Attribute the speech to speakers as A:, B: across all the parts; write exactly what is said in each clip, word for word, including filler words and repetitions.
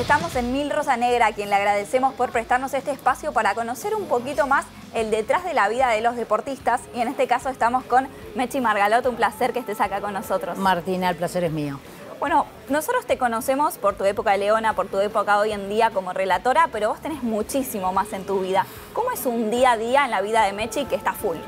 A: Estamos en Mil Rosa Negra, a quien le agradecemos por prestarnos este espacio para conocer un poquito más el detrás de la vida de los deportistas. Y en este caso estamos con Mechi Margalot. Un placer que estés acá con nosotros.
B: Martina, el placer es mío.
A: Bueno, nosotros te conocemos por tu época de Leona, por tu época hoy en día como relatora, pero vos tenés muchísimo más en tu vida. ¿Cómo es un día a día en la vida de Mechi que está full?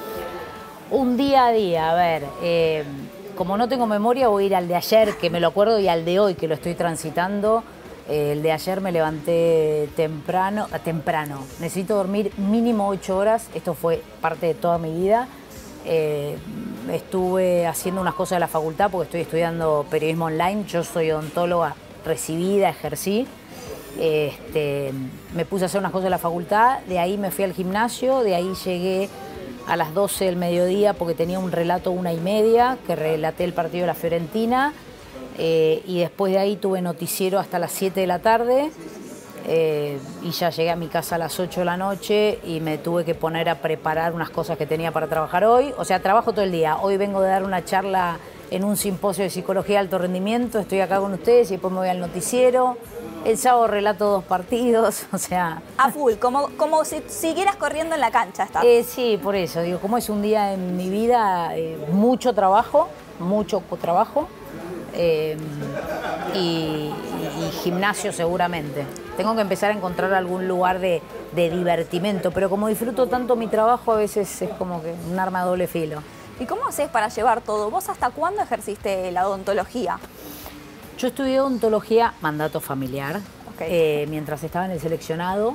B: Un día a día, a ver, eh, como no tengo memoria voy a ir al de ayer, que me lo acuerdo, y al de hoy, que lo estoy transitando. Eh, el de ayer me levanté temprano, temprano. Necesito dormir mínimo ocho horas, esto fue parte de toda mi vida. Eh, estuve haciendo unas cosas de la facultad porque estoy estudiando periodismo online. Yo soy odontóloga recibida, ejercí. Este, me puse a hacer unas cosas de la facultad, de ahí me fui al gimnasio, de ahí llegué a las doce del mediodía porque tenía un relato una y media, que relaté el partido de la Fiorentina. Eh, y después de ahí tuve noticiero hasta las siete de la tarde eh, y ya llegué a mi casa a las ocho de la noche y me tuve que poner a preparar unas cosas que tenía para trabajar hoy. O sea, trabajo todo el día. Hoy vengo de dar una charla en un simposio de psicología de alto rendimiento, estoy acá con ustedes y después me voy al noticiero. El sábado relato dos partidos, o sea...
A: A full, como, como si siguieras corriendo en la cancha. Está.
B: Eh, sí, por eso, digo, como es un día en mi vida, eh, mucho trabajo, mucho trabajo. Eh, y, y gimnasio seguramente. Tengo que empezar a encontrar algún lugar de, de divertimento, pero como disfruto tanto mi trabajo, a veces es como que un arma de doble filo.
A: ¿Y cómo haces para llevar todo? ¿Vos hasta cuándo ejerciste la odontología?
B: Yo estudié odontología, mandato familiar,
A: okay.
B: eh, mientras estaba en el seleccionado.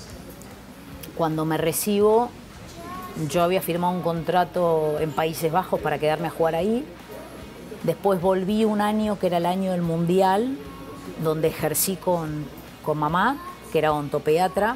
B: Cuando me recibo, yo había firmado un contrato en Países Bajos para quedarme a jugar ahí. Después volví un año, que era el año del Mundial, donde ejercí con, con mamá, que era odontopediatra.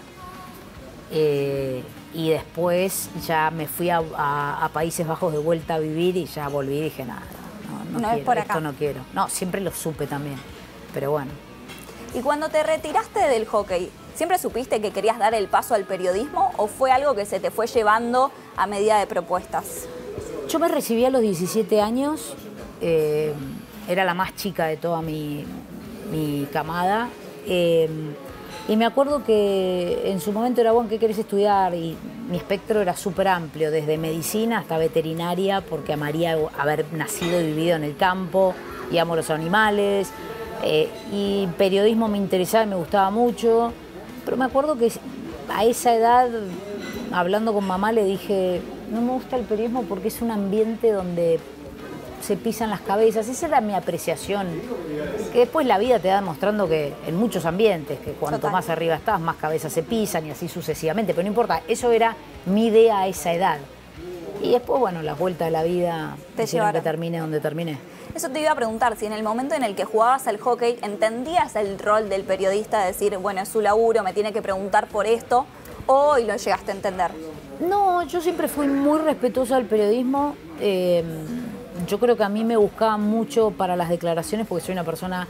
B: Eh, y después ya me fui a, a, a Países Bajos de vuelta a vivir y ya volví y dije, nada, no, no, no quiero, es por acá. Esto no quiero. No, siempre lo supe también, pero bueno.
A: ¿Y cuando te retiraste del hockey, siempre supiste que querías dar el paso al periodismo o fue algo que se te fue llevando a medida de propuestas?
B: Yo me recibí a los diecisiete años. Eh, era la más chica de toda mi, mi camada eh, y me acuerdo que en su momento era, bueno, ¿qué querés estudiar? Y mi espectro era súper amplio, desde medicina hasta veterinaria, porque amaría haber nacido y vivido en el campo y amo los animales, eh, y periodismo me interesaba y me gustaba mucho, pero me acuerdo que a esa edad, hablando con mamá, le dije, no me gusta el periodismo porque es un ambiente donde se pisan las cabezas. Esa era mi apreciación, que después la vida te da demostrando que en muchos ambientes, que cuanto Total. más arriba estás, más cabezas se pisan y así sucesivamente, pero no importa, eso era mi idea a esa edad. Y después, bueno, las vueltas de la vida te hicieron que termine donde terminé.
A: Eso te iba a preguntar, si en el momento en el que jugabas al hockey, ¿entendías el rol del periodista de decir, bueno, es su laburo, me tiene que preguntar por esto, o hoy lo llegaste a entender?
B: No, yo siempre fui muy respetuosa del periodismo. Eh, Yo creo que a mí me buscaban mucho para las declaraciones porque soy una persona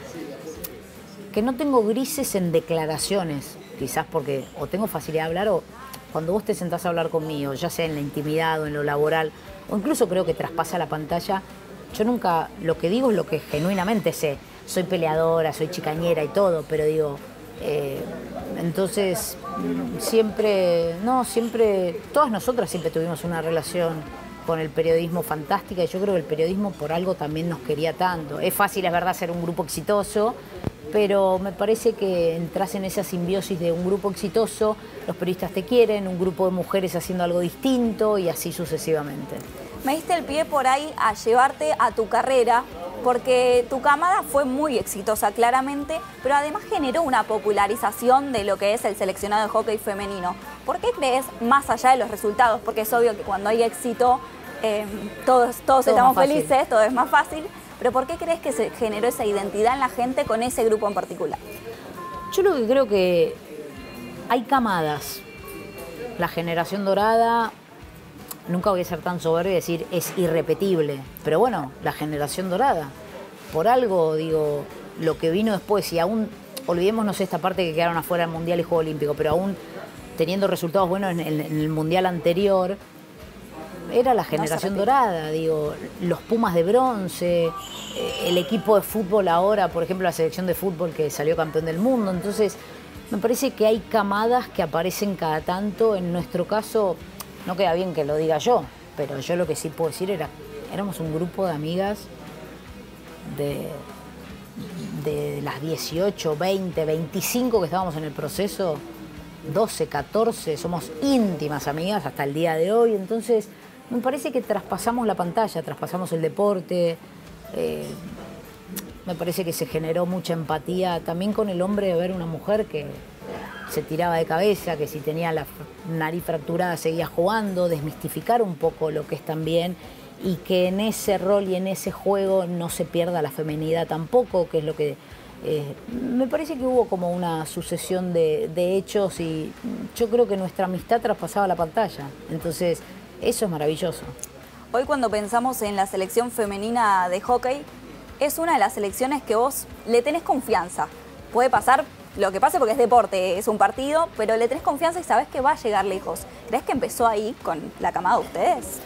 B: que no tengo grises en declaraciones, quizás porque o tengo facilidad de hablar o cuando vos te sentás a hablar conmigo, ya sea en la intimidad o en lo laboral, o incluso creo que traspasa la pantalla, yo nunca, lo que digo es lo que genuinamente sé. Soy peleadora, soy chicañera y todo, pero digo, eh, entonces siempre, no, siempre, todas nosotras siempre tuvimos una relación con el periodismo fantástica y yo creo que el periodismo por algo también nos quería tanto. Es fácil, es verdad, ser un grupo exitoso, pero me parece que entras en esa simbiosis de un grupo exitoso, los periodistas te quieren, un grupo de mujeres haciendo algo distinto y así sucesivamente.
A: Me diste el pie por ahí a llevarte a tu carrera, porque tu camada fue muy exitosa claramente, pero además generó una popularización de lo que es el seleccionado de hockey femenino. ¿Por qué crees, más allá de los resultados? Porque es obvio que cuando hay éxito, eh, todos, todos todo estamos felices, todo es más fácil, pero ¿por qué crees que se generó esa identidad en la gente con ese grupo en particular?
B: Yo lo que creo que hay camadas. La generación dorada, nunca voy a ser tan soberbio y decir es irrepetible, pero bueno, la generación dorada, por algo digo, lo que vino después, y aún, olvidémonos esta parte que quedaron afuera del Mundial y Juego Olímpico, pero aún teniendo resultados buenos en el, en el Mundial anterior, era la generación
A: no
B: dorada, digo, los Pumas de bronce, eh, el equipo de fútbol ahora, por ejemplo, la selección de fútbol que salió campeón del mundo. Entonces, me parece que hay camadas que aparecen cada tanto. En nuestro caso, no queda bien que lo diga yo, pero yo lo que sí puedo decir era, éramos un grupo de amigas de, de las dieciocho, veinte, veinticinco que estábamos en el proceso, doce, catorce, somos íntimas amigas hasta el día de hoy. Entonces, me parece que traspasamos la pantalla, traspasamos el deporte. Eh, me parece que se generó mucha empatía también con el hombre de ver una mujer que se tiraba de cabeza, que si tenía la nariz fracturada seguía jugando, desmistificar un poco lo que es también, y que en ese rol y en ese juego no se pierda la feminidad tampoco, que es lo que... Eh, me parece que hubo como una sucesión de, de hechos, y yo creo que nuestra amistad traspasaba la pantalla. Entonces, eso es maravilloso.
A: Hoy cuando pensamos en la selección femenina de hockey, es una de las selecciones que vos le tenés confianza. Puede pasar lo que pase porque es deporte, es un partido, pero le tenés confianza y sabés que va a llegar lejos. ¿Crees que empezó ahí con la camada de ustedes?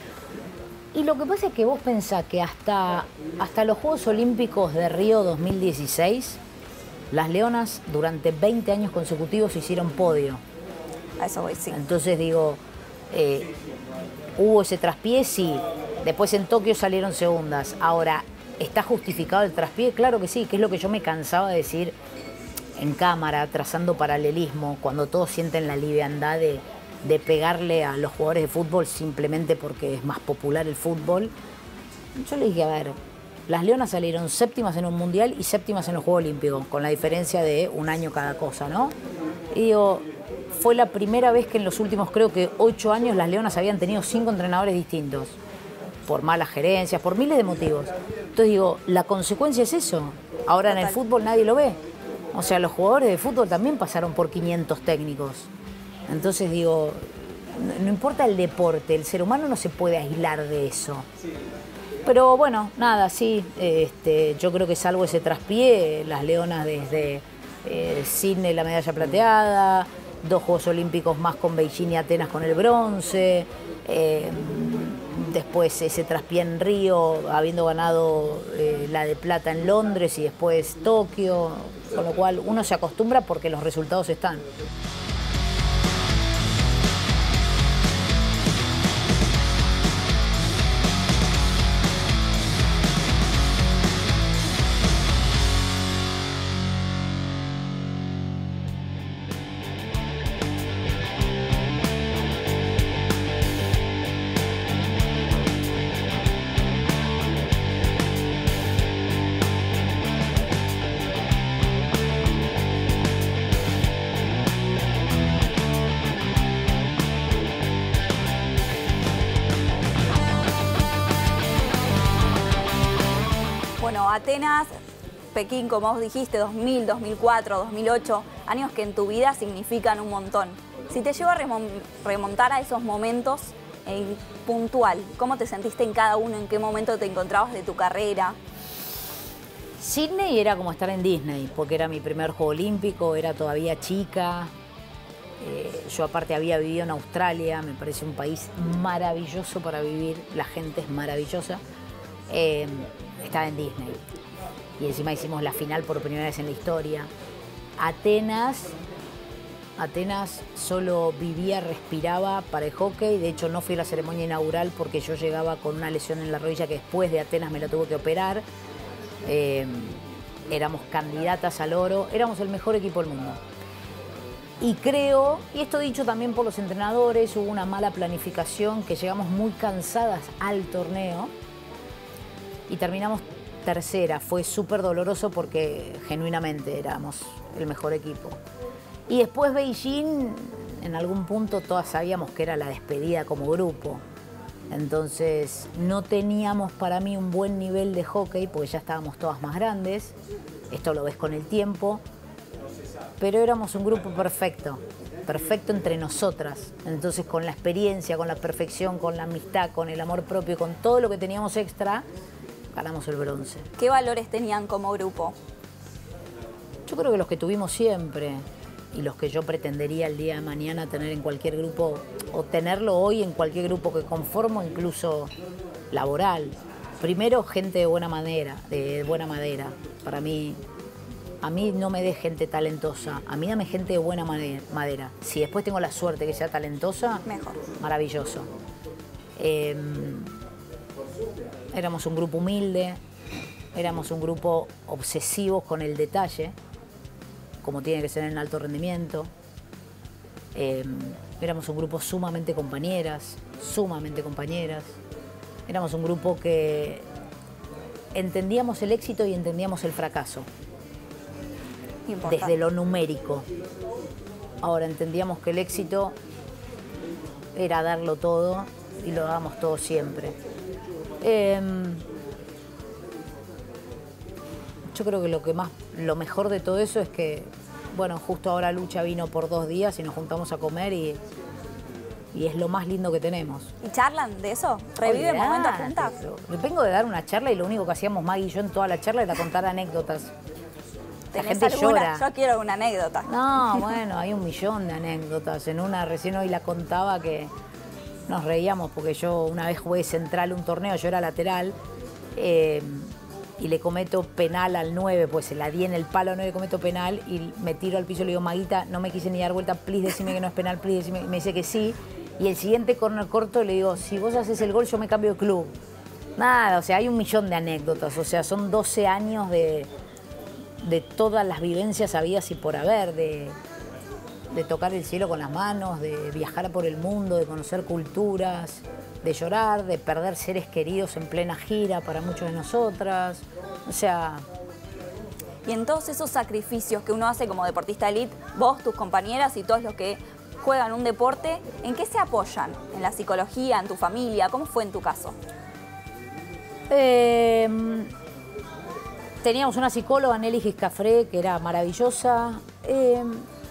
B: Y lo que pasa es que vos pensás que hasta, hasta los Juegos Olímpicos de Río dos mil dieciséis, las Leonas durante veinte años consecutivos hicieron podio.
A: A eso voy, sí.
B: Entonces digo, eh, hubo ese traspié, sí. Después en Tokio salieron segundas. Ahora, ¿está justificado el traspié? Claro que sí, que es lo que yo me cansaba de decir en cámara, trazando paralelismo, cuando todos sienten la liviandad de... de pegarle a los jugadores de fútbol simplemente porque es más popular el fútbol. Yo le dije, a ver, las Leonas salieron séptimas en un mundial y séptimas en los Juegos Olímpicos, con la diferencia de un año cada cosa, ¿no? Y digo, fue la primera vez que en los últimos, creo que ocho años, las Leonas habían tenido cinco entrenadores distintos, por malas gerencias, por miles de motivos. Entonces digo, la consecuencia es eso. Ahora Total. En el fútbol nadie lo ve. O sea, los jugadores de fútbol también pasaron por quinientos técnicos. Entonces digo, no importa el deporte, el ser humano no se puede aislar de eso. Pero bueno, nada, sí, este, yo creo que salvo ese traspié, las Leonas desde eh, Sydney la medalla plateada, dos Juegos Olímpicos más con Beijing y Atenas con el bronce, eh, después ese traspié en Río, habiendo ganado eh, la de plata en Londres y después Tokio, con lo cual uno se acostumbra porque los resultados están.
A: Bueno, Atenas, Pekín, como vos dijiste, dos mil, dos mil cuatro, dos mil ocho, años que en tu vida significan un montón. Si te llevo a remontar a esos momentos en puntual, ¿cómo te sentiste en cada uno? ¿En qué momento te encontrabas de tu carrera?
B: Sydney era como estar en Disney, porque era mi primer Juego Olímpico, era todavía chica. Eh, yo aparte había vivido en Australia, me parece un país maravilloso para vivir, la gente es maravillosa. Eh, estaba en Disney y encima hicimos la final por primera vez en la historia. Atenas, Atenas solo vivía, respiraba para el hockey. De hecho no fui a la ceremonia inaugural porque yo llegaba con una lesión en la rodilla que después de Atenas me la tuve que operar. Eh, éramos candidatas al oro, éramos el mejor equipo del mundo. Y creo, y esto dicho también por los entrenadores, hubo una mala planificación, que llegamos muy cansadas al torneo y terminamos tercera. Fue súper doloroso porque genuinamente éramos el mejor equipo. Y después Beijing, en algún punto todas sabíamos que era la despedida como grupo. Entonces no teníamos para mí un buen nivel de hockey porque ya estábamos todas más grandes. Esto lo ves con el tiempo. Pero éramos un grupo perfecto, perfecto entre nosotras. Entonces con la experiencia, con la perfección, con la amistad, con el amor propio, con todo lo que teníamos extra, ganamos el bronce.
A: ¿Qué valores tenían como grupo?
B: Yo creo que los que tuvimos siempre. y los que yo pretendería el día de mañana tener en cualquier grupo, o tenerlo hoy en cualquier grupo que conformo, incluso laboral. Primero, gente de buena madera, de buena madera. Para mí, a mí no me dé gente talentosa, a mí dame gente de buena madera. Si después tengo la suerte que sea talentosa,
A: mejor.
B: Maravilloso. Eh, éramos un grupo humilde, éramos un grupo obsesivos con el detalle, como tiene que ser en alto rendimiento. Eh, éramos un grupo sumamente compañeras, sumamente compañeras. Éramos un grupo que entendíamos el éxito y entendíamos el fracaso. Importante. Desde lo numérico. Ahora entendíamos que el éxito era darlo todo y lo dábamos todo siempre. Eh, yo creo que lo que más, lo mejor de todo eso es que, bueno, justo ahora Lucha vino por dos días y nos juntamos a comer y, y es lo más lindo que tenemos.
A: ¿Y charlan de eso? ¿Reviven momentos juntas?
B: Me vengo de dar una charla y lo único que hacíamos Maggie y yo en toda la charla era contar anécdotas. La gente
A: alguna?
B: llora.
A: Yo quiero una anécdota.
B: No, bueno, hay un millón de anécdotas. En una recién hoy la contaba que nos reíamos porque yo una vez jugué central un torneo, yo era lateral, eh, y le cometo penal al nueve, pues se la di en el palo, no le cometo penal y me tiro al piso y le digo, Maguita, no me quise ni dar vuelta, please decime que no es penal, please decime. Y me dice que sí. Y el siguiente corner corto le digo, si vos haces el gol yo me cambio de club. Nada, o sea, hay un millón de anécdotas, o sea, son doce años de, de todas las vivencias habidas y por haber, de, de tocar el cielo con las manos, de viajar por el mundo, de conocer culturas, de llorar, de perder seres queridos en plena gira para muchos de nosotras, o sea...
A: Y en todos esos sacrificios que uno hace como deportista elite, vos, tus compañeras y todos los que juegan un deporte, ¿en qué se apoyan? ¿En la psicología, en tu familia? ¿Cómo fue en tu caso?
B: Eh, teníamos una psicóloga, Nelly Giscafré, que era maravillosa. Eh,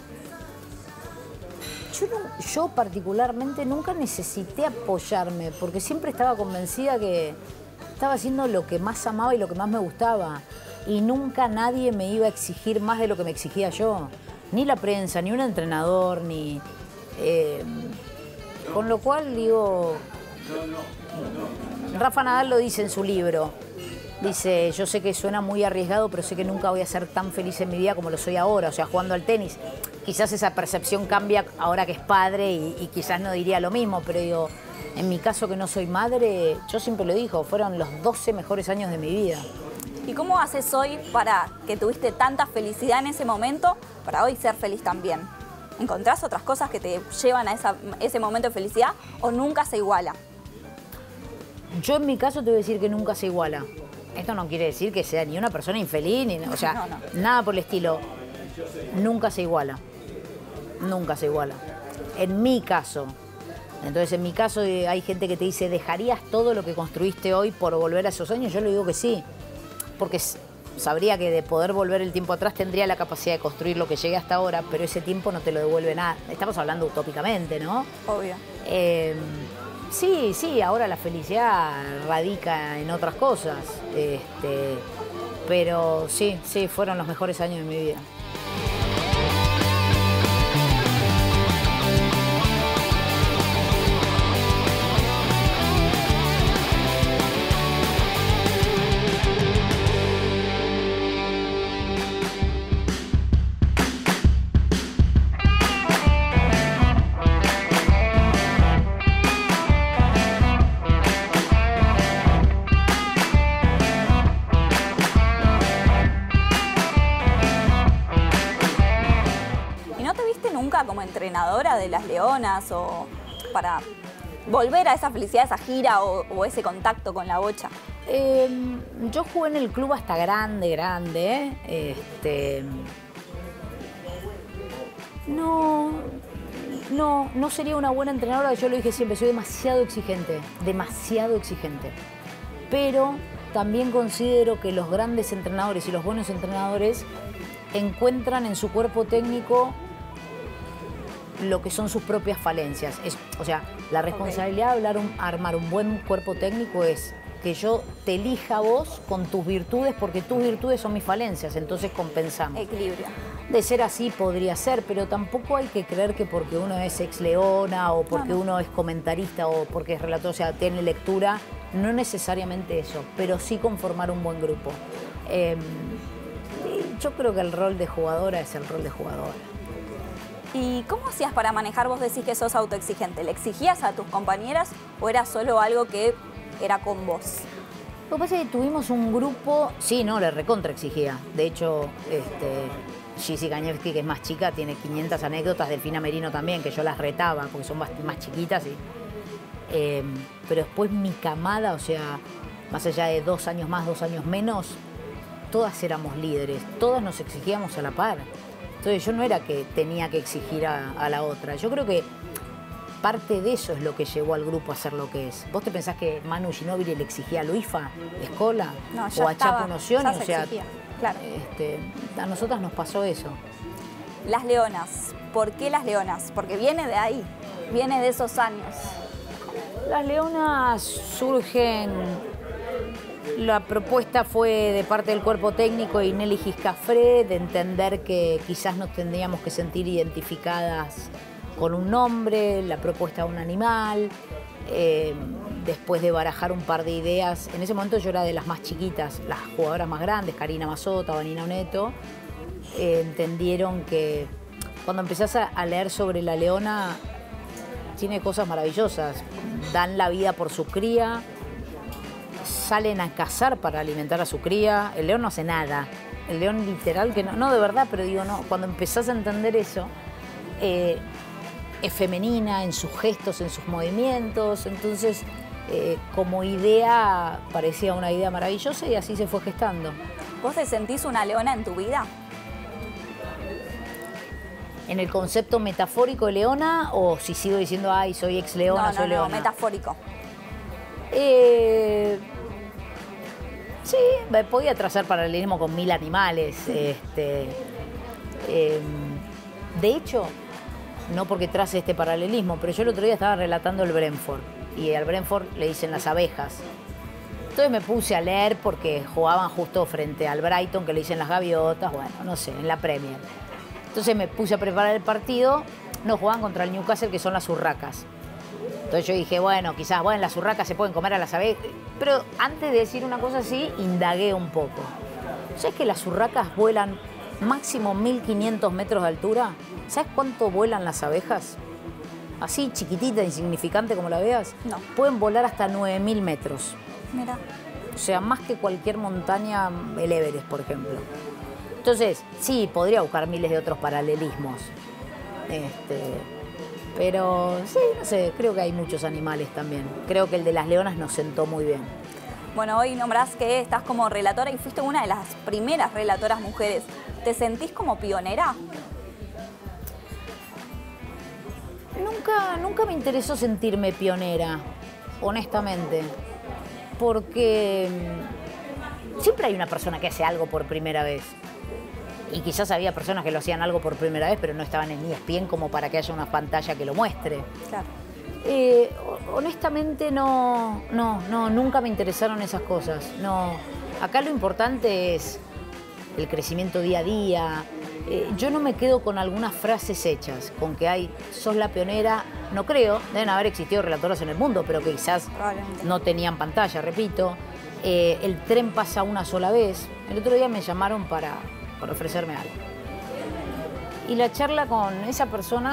B: yo, no, yo particularmente nunca necesité apoyarme, porque siempre estaba convencida que estaba haciendo lo que más amaba y lo que más me gustaba. Y nunca nadie me iba a exigir más de lo que me exigía yo. Ni la prensa, ni un entrenador, ni... Eh, con lo cual, digo... Rafa Nadal lo dice en su libro. Dice, yo sé que suena muy arriesgado, pero sé que nunca voy a ser tan feliz en mi vida como lo soy ahora. O sea, jugando al tenis. Quizás esa percepción cambia ahora que es padre y, y quizás no diría lo mismo, pero digo, en mi caso que no soy madre, yo siempre lo digo, fueron los doce mejores años de mi vida.
A: ¿Y cómo haces hoy para que tuviste tanta felicidad en ese momento, para hoy ser feliz también? ¿Encontrás otras cosas que te llevan a esa, ese momento de felicidad o nunca se iguala?
B: Yo en mi caso te voy a decir que nunca se iguala. Esto no quiere decir que sea ni una persona infeliz, ni, o sea, no, no. nada por el estilo. Nunca se iguala. Nunca se iguala. En mi caso. Entonces, en mi caso hay gente que te dice, ¿dejarías todo lo que construiste hoy por volver a esos años? Yo le digo que sí. Porque sabría que de poder volver el tiempo atrás tendría la capacidad de construir lo que llegué hasta ahora, pero ese tiempo no te lo devuelve nada. Estamos hablando utópicamente, ¿no?
A: Obvio.
B: Eh, sí, sí, ahora la felicidad radica en otras cosas, este, pero sí, sí, fueron los mejores años de mi vida.
A: Como entrenadora de las Leonas o para volver a esa felicidad, esa gira o, o ese contacto con la bocha?
B: Eh, yo jugué en el club hasta grande, grande. ¿eh? Este, no, no, no sería una buena entrenadora, yo lo dije siempre, soy demasiado exigente, demasiado exigente. Pero también considero que los grandes entrenadores y los buenos entrenadores encuentran en su cuerpo técnico lo que son sus propias falencias. Es, o sea, la responsabilidad okay. de hablar un, armar un buen cuerpo técnico es que yo te elija a vos con tus virtudes, porque tus virtudes son mis falencias, entonces compensamos.
A: Equilibrio.
B: De ser así podría ser, pero tampoco hay que creer que porque uno es ex Leona o porque no, no. uno es comentarista o porque es relator, o sea, tiene lectura, no necesariamente eso, pero sí conformar un buen grupo. Eh, yo creo que el rol de jugadora es el rol de jugadora.
A: ¿Y cómo hacías para manejar? Vos decís que sos autoexigente. ¿Le exigías a tus compañeras o era solo algo que era con vos?
B: Lo que pasa es que tuvimos un grupo, sí, no, le recontra exigía. De hecho, este, Gizzy Kañevski, que es más chica, tiene quinientas anécdotas, Delfina Merino también, que yo las retaba porque son más, más chiquitas. Y, eh, pero después mi camada, o sea, más allá de dos años más, dos años menos, todas éramos líderes, todas nos exigíamos a la par. Entonces yo no era que tenía que exigir a, a la otra. Yo creo que parte de eso es lo que llevó al grupo a ser lo que es. ¿Vos te pensás que Manu Ginóbili le exigía a Luifa, Escola
A: no,
B: o a
A: estaba,
B: Chapo Nocioni?
A: O sea, claro.
B: este, a nosotras nos pasó eso.
A: Las Leonas. ¿Por qué las Leonas? Porque viene de ahí, viene de esos años.
B: Las Leonas surgen... La propuesta fue de parte del cuerpo técnico y Nelly Giscafré de entender que quizás nos tendríamos que sentir identificadas con un nombre, la propuesta de un animal, eh, después de barajar un par de ideas. En ese momento yo era de las más chiquitas, las jugadoras más grandes, Karina Mazzota, Vanina Oneto, eh, entendieron que cuando empezás a leer sobre la leona, tiene cosas maravillosas, dan la vida por su cría, salen a cazar para alimentar a su cría. El león no hace nada. El león literal que no, no de verdad, pero digo, no, cuando empezás a entender eso, eh, es femenina en sus gestos, en sus movimientos. Entonces, eh, como idea, parecía una idea maravillosa y así se fue gestando.
A: ¿Vos te sentís una leona en tu vida?
B: ¿En el concepto metafórico de leona o si sigo diciendo, ay, soy ex leona,
A: no, no,
B: soy
A: no,
B: leona?
A: metafórico.
B: Eh... Sí, podía trazar paralelismo con mil animales. Este, eh, de hecho, no porque trace este paralelismo, pero yo el otro día estaba relatando el Brentford y al Brentford le dicen las abejas. Entonces me puse a leer porque jugaban justo frente al Brighton, que le dicen las gaviotas, bueno, no sé, en la Premier. Entonces me puse a preparar el partido, no jugaban contra el Newcastle, que son las urracas. Entonces yo dije, bueno, quizás, bueno, las urracas se pueden comer a las abejas. Pero antes de decir una cosa así, indagué un poco. ¿Sabes que las urracas vuelan máximo mil quinientos metros de altura? ¿Sabes cuánto vuelan las abejas? Así, chiquitita, insignificante como la veas.
A: No.
B: Pueden volar hasta nueve mil metros.
A: Mira.
B: O sea, más que cualquier montaña, el Everest, por ejemplo. Entonces, sí, podría buscar miles de otros paralelismos. Este... Pero sí, no sé, creo que hay muchos animales también. Creo que el de las leonas nos sentó muy bien.
A: Bueno, hoy nombrás que estás como relatora y fuiste una de las primeras relatoras mujeres. ¿Te sentís como pionera?
B: Nunca, nunca me interesó sentirme pionera, honestamente. Porque siempre hay una persona que hace algo por primera vez. Y quizás había personas que lo hacían algo por primera vez, pero no estaban en E S P N como para que haya una pantalla que lo muestre.
A: Claro.
B: Eh, honestamente no, no, no, nunca me interesaron esas cosas. No. Acá lo importante es el crecimiento día a día. Eh, yo no me quedo con algunas frases hechas, con que hay, sos la pionera. No creo, deben haber existido relatoras en el mundo, pero que quizás no tenían pantalla, repito. Eh, el tren pasa una sola vez. El otro día me llamaron para... para ofrecerme algo. Y la charla con esa persona,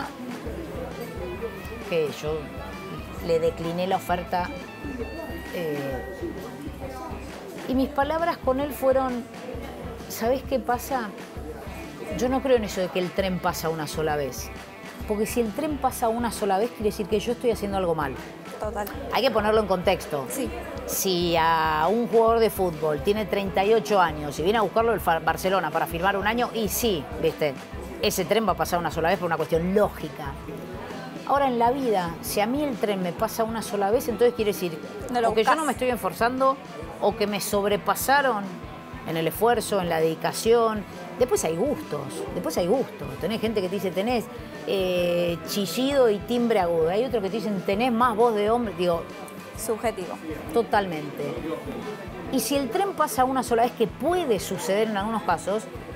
B: que yo le decliné la oferta, eh, y mis palabras con él fueron, ¿sabés qué pasa? Yo no creo en eso de que el tren pasa una sola vez. Porque si el tren pasa una sola vez, quiere decir que yo estoy haciendo algo mal.
A: Total.
B: Hay que ponerlo en contexto.
A: Sí.
B: Si a un jugador de fútbol tiene treinta y ocho años y viene a buscarlo el Barcelona para firmar un año, y sí, viste, ese tren va a pasar una sola vez por una cuestión lógica. Ahora, en la vida, si a mí el tren me pasa una sola vez, entonces quiere decir
A: no
B: o que yo no me estoy esforzando o que me sobrepasaron en el esfuerzo, en la dedicación. Después hay gustos, después hay gustos. Tenés gente que te dice, tenés eh, chillido y timbre agudo. Hay otros que te dicen, tenés más voz de hombre. Digo,
A: subjetivo.
B: Totalmente. Y si el tren pasa una sola vez, que puede suceder en algunos casos,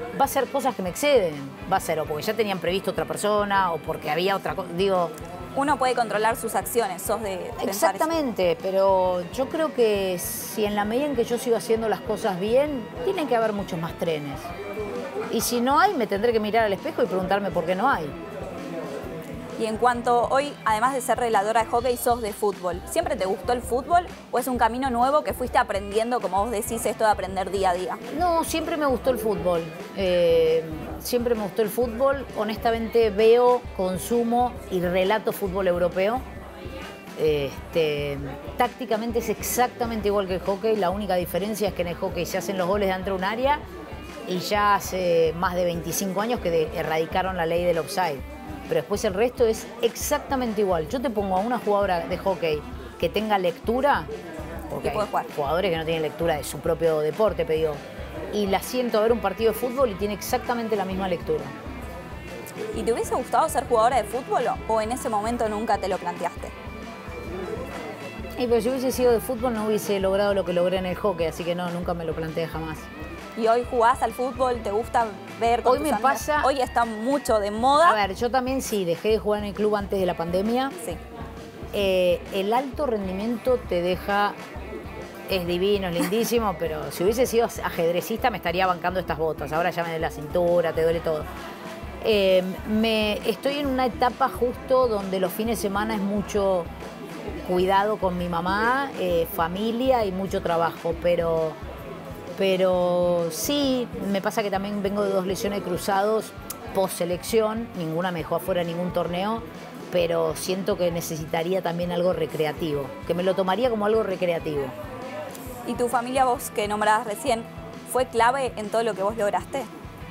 B: va a ser cosas que me exceden. Va a ser o porque ya tenían previsto otra persona o porque había otra cosa. Digo,
A: uno puede controlar sus acciones, sos de pensar
B: exactamente, eso. Pero yo creo que si en la medida en que yo sigo haciendo las cosas bien, tiene que haber muchos más trenes. Y si no hay, me tendré que mirar al espejo y preguntarme por qué no hay.
A: Y en cuanto hoy, además de ser reladora de hockey, sos de fútbol. ¿Siempre te gustó el fútbol o es un camino nuevo que fuiste aprendiendo, como vos decís, esto de aprender día a día?
B: No, siempre me gustó el fútbol. Eh, siempre me gustó el fútbol. Honestamente veo, consumo y relato fútbol europeo. Este, tácticamente es exactamente igual que el hockey. La única diferencia es que en el hockey se hacen los goles dentro de un área y ya hace más de veinticinco años que de, erradicaron la ley del offside. Pero después el resto es exactamente igual. Yo te pongo a una jugadora de hockey que tenga lectura, porque hay jugadores que no tienen lectura de su propio deporte, pero digo, y la siento a ver un partido de fútbol y tiene exactamente la misma lectura.
A: ¿Y te hubiese gustado ser jugadora de fútbol o en ese momento nunca te lo planteaste?
B: Y pero si hubiese sido de fútbol no hubiese logrado lo que logré en el hockey, así que no, nunca me lo planteé jamás.
A: ¿Y hoy jugás al fútbol? ¿Te gusta ver con
B: Hoy me pasa...
A: Hoy está mucho de moda.
B: A ver, yo también sí, dejé de jugar en el club antes de la pandemia.
A: Sí.
B: Eh, el alto rendimiento te deja... Es divino, es lindísimo, pero si hubiese sido ajedrecista me estaría bancando estas botas. Ahora ya me duele la cintura, te duele todo. Eh, me, estoy en una etapa justo donde los fines de semana es mucho cuidado con mi mamá, eh, familia y mucho trabajo, pero... Pero sí, me pasa que también vengo de dos lesiones cruzados post selección, ninguna me dejó afuera de ningún torneo, pero siento que necesitaría también algo recreativo, que me lo tomaría como algo recreativo.
A: ¿Y tu familia, vos que nombrabas recién, fue clave en todo lo que vos lograste?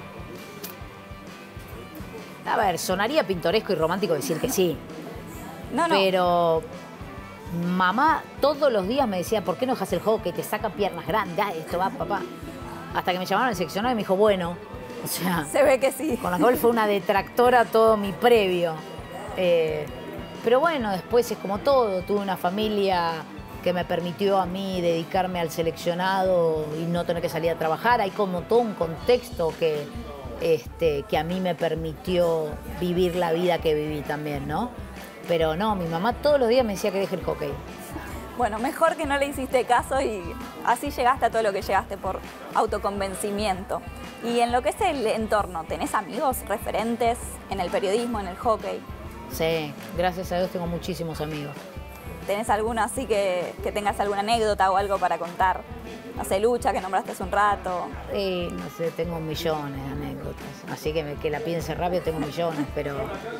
B: A ver, sonaría pintoresco y romántico decir que sí.
A: No, no.
B: Pero mamá todos los días me decía, ¿por qué no dejas el hockey? Te saca piernas grandes, ah, esto va, papá. Hasta que me llamaron al seccionado y me dijo, bueno, o sea...
A: Se ve que sí.
B: Con la cual fue una detractora todo mi previo. Eh, pero bueno, después es como todo. Tuve una familia que me permitió a mí dedicarme al seleccionado y no tener que salir a trabajar. Hay como todo un contexto que, este, que a mí me permitió vivir la vida que viví también, ¿no? Pero no, mi mamá todos los días me decía que deje el hockey.
A: Bueno, mejor que no le hiciste caso y así llegaste a todo lo que llegaste por autoconvencimiento. Y en lo que es el entorno, ¿tenés amigos, referentes en el periodismo, en el hockey?
B: Sí, gracias a Dios tengo muchísimos amigos.
A: ¿Tenés alguno así que, que tengas alguna anécdota o algo para contar? No sé, Lucha, que nombraste hace un rato.
B: Sí, no sé, tengo millones de anécdotas. Así que me, que la piense rápido, tengo millones, pero...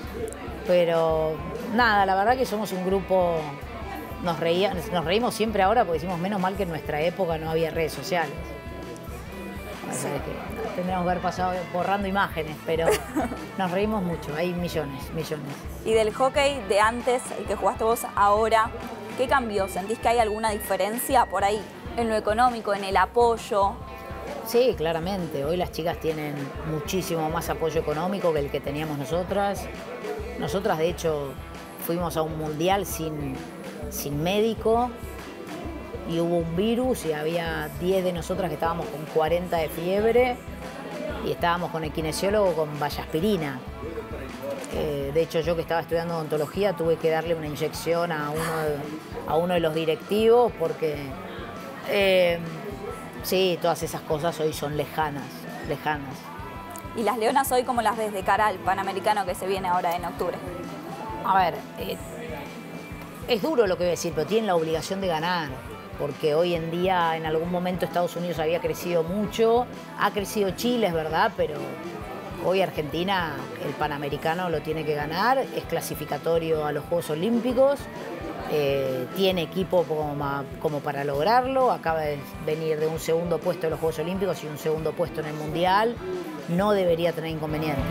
B: Pero nada, la verdad que somos un grupo... Nos, reía, nos reímos siempre ahora porque decimos menos mal que en nuestra época no había redes sociales. O sea, que tendríamos que haber pasado borrando imágenes, pero nos reímos mucho, hay millones, millones.
A: Y del hockey de antes, el que jugaste vos ahora, ¿qué cambió? ¿Sentís que hay alguna diferencia por ahí en lo económico, en el apoyo?
B: Sí, claramente. Hoy las chicas tienen muchísimo más apoyo económico que el que teníamos nosotras. Nosotras, de hecho, fuimos a un mundial sin, sin médico y hubo un virus y había diez de nosotras que estábamos con cuarenta de fiebre y estábamos con el kinesiólogo con vallaspirina. Eh, de hecho, yo que estaba estudiando odontología tuve que darle una inyección a uno de, a uno de los directivos porque... Eh, sí, todas esas cosas hoy son lejanas, lejanas.
A: ¿Y las Leonas hoy cómo las ves de cara al Panamericano que se viene ahora en octubre?
B: A ver, eh, es duro lo que voy a decir, pero tienen la obligación de ganar, porque hoy en día en algún momento Estados Unidos había crecido mucho, ha crecido Chile, es verdad, pero hoy Argentina el Panamericano lo tiene que ganar, es clasificatorio a los Juegos Olímpicos. Eh, tiene equipo como, como para lograrlo, acaba de venir de un segundo puesto en los Juegos Olímpicos y un segundo puesto en el Mundial, no debería tener inconvenientes.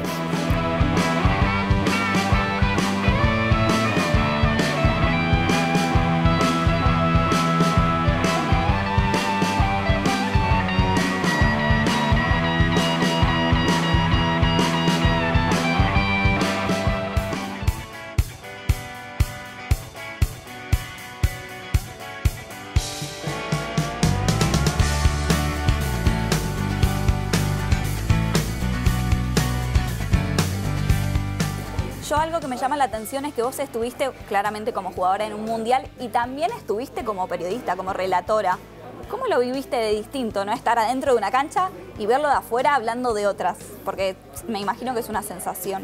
A: algo que me llama la atención es que vos estuviste claramente como jugadora en un mundial y también estuviste como periodista, como relatora. ¿Cómo lo viviste de distinto, no? Estar adentro de una cancha y verlo de afuera hablando de otras, porque me imagino que es una sensación.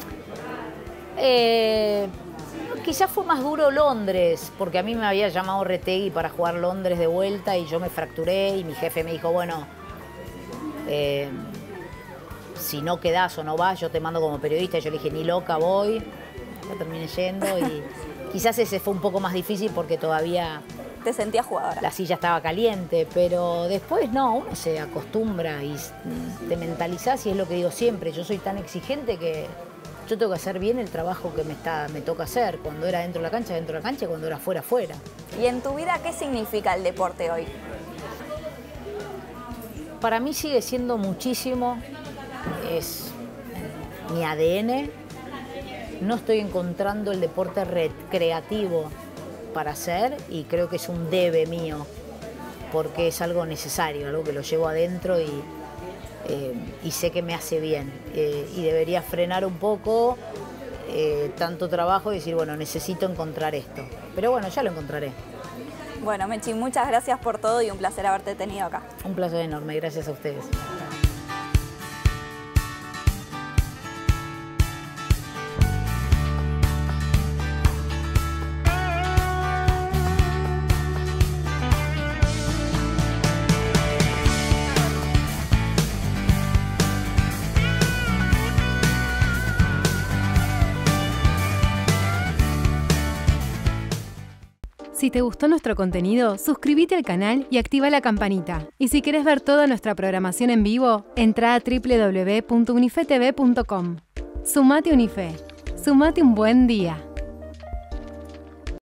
B: Eh, quizás fue más duro Londres, porque a mí me había llamado Retegui para jugar Londres de vuelta y yo me fracturé y mi jefe me dijo, bueno, eh, si no quedás o no vas, yo te mando como periodista. Y yo le dije, ni loca voy, ya terminé yendo y quizás ese fue un poco más difícil porque todavía...
A: Te sentías jugadora.
B: La silla estaba caliente, pero después no, uno se acostumbra y te mentalizás y es lo que digo siempre, yo soy tan exigente que yo tengo que hacer bien el trabajo que me, está, me toca hacer. Cuando era dentro de la cancha, dentro de la cancha, y cuando era fuera, fuera.
A: ¿Y en tu vida qué significa el deporte hoy?
B: Para mí sigue siendo muchísimo, es mi A D N. No estoy encontrando el deporte recreativo para hacer y creo que es un debe mío, porque es algo necesario, algo que lo llevo adentro y, eh, y sé que me hace bien. Eh, y debería frenar un poco eh, tanto trabajo y decir, bueno, necesito encontrar esto. Pero bueno, ya lo encontraré.
A: Bueno, Mechi, muchas gracias por todo y un placer haberte tenido acá.
B: Un placer enorme, gracias a ustedes.
C: Si te gustó nuestro contenido, suscríbete al canal y activa la campanita. Y si querés ver toda nuestra programación en vivo, entra a doble u doble u doble u punto unife t v punto com. Sumate Unife. Sumate un buen día.